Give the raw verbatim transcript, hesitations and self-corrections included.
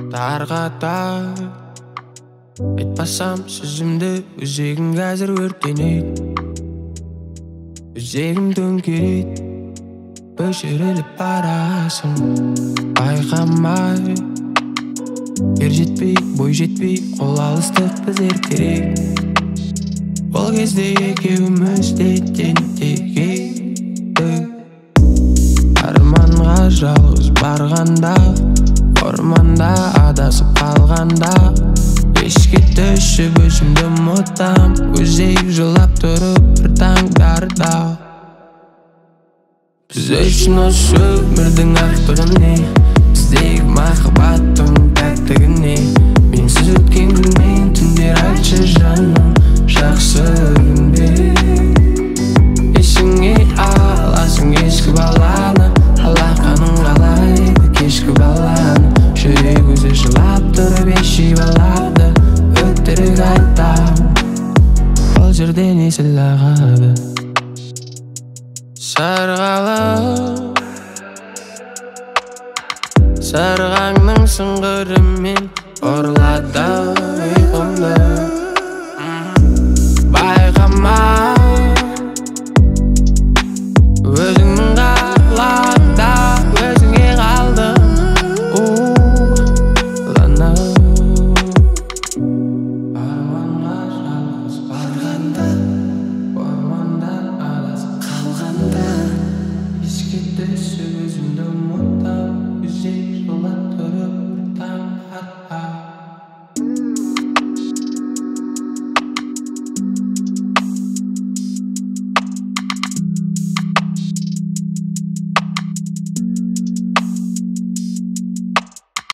тарғатар айтпасам сөзімді өзегім қазір өртенеді, өзегім төңкереді, өшіріліп барасың байқамай. Ер жетпей, бой жетпей, қол алыстық біз ертерек. Ол кезде екеуміз де тентек едік. Арманға жалғыз барғанда, орманда адасып қалғанда, ешке түсіп өзімді ұмытам. Өзек жылап тұрып бір таңдарда. Біз үшін осы өмірдің ақтығы не? Біздегі махаббаттың тәттігі не? Менсіз өткен күн мен түндер айтшы жаным, жақсы күнде. Есіңе аласың ескі баланы, алақаның қалайды кешкі баланы. Жүрек өзі жылап тұрып ешей балады, өтірік айтам, ол жерден есіл ағады. Сарғалып сарғаңның сыңғырымен